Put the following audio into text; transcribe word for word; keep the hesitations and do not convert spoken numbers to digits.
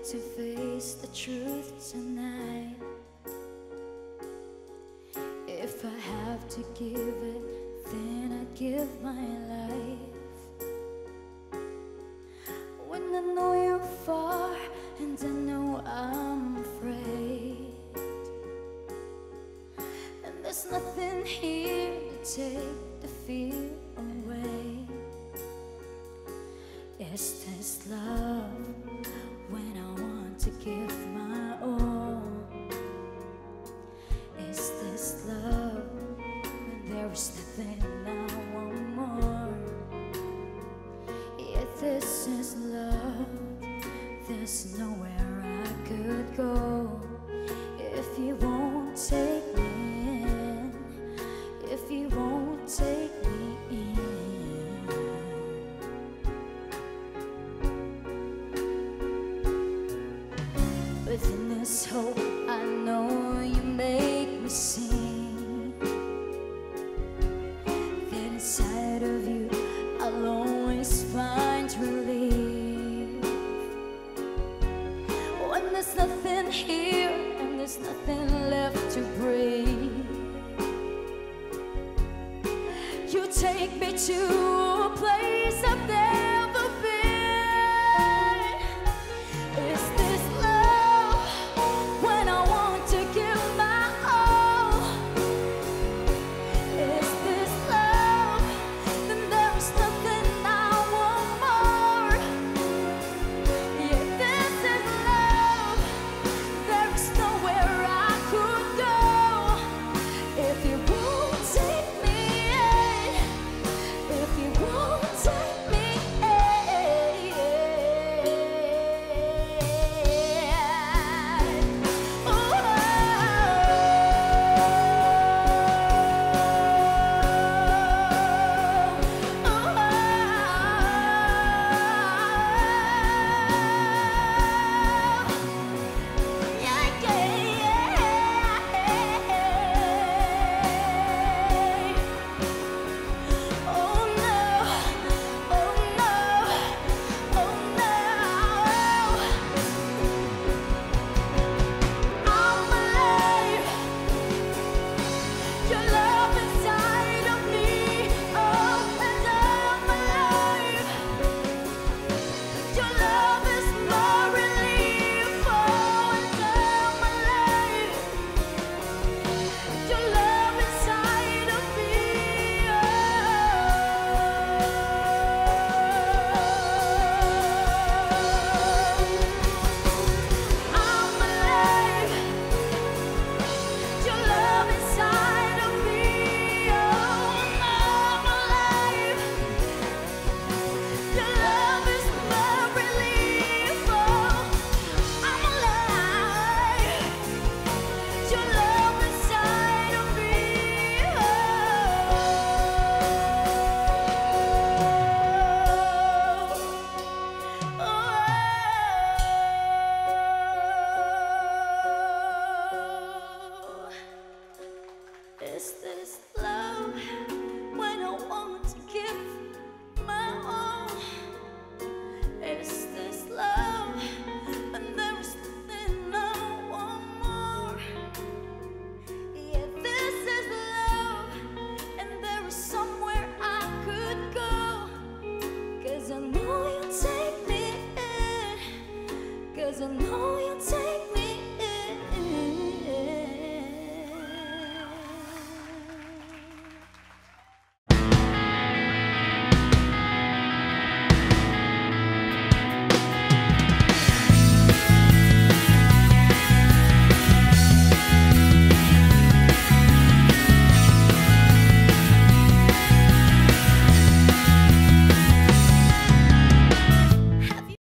to face the truth tonight. If I have to give it, then I give my life. When I know you're far and I know I'm afraid, and there's nothing here to take the fear away. Is this love when I want to give my all? Is this love when there is nothing I want more? If this is love, there's nowhere I could go. If you won't take me in, if you won't take me in, within this hope I know you make me sing, that inside of you I'll always find relief. When there's nothing here and there's nothing left to breathe, you take me to a place up there